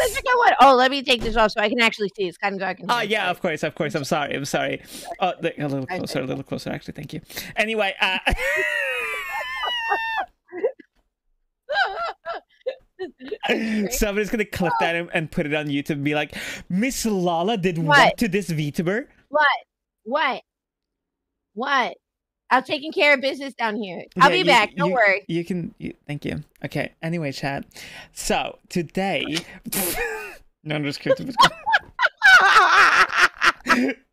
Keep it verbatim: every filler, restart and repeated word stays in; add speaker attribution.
Speaker 1: such a good one. Oh, let me take this off so I can actually see. It's kind of dark in here.
Speaker 2: Oh, yeah, of course, of course. I'm sorry. I'm sorry. Oh, a little closer, a little closer, actually. Thank you. Anyway, uh... somebody's gonna clip that and, and put it on YouTube and be like, Miss Lala did what, what to this VTuber?
Speaker 1: What? What? What? I'm taking care of business down here. I'll yeah, be you, back. Don't
Speaker 2: you,
Speaker 1: worry.
Speaker 2: You can. You, thank you. Okay. Anyway, chat. So today, no, I'm just kidding.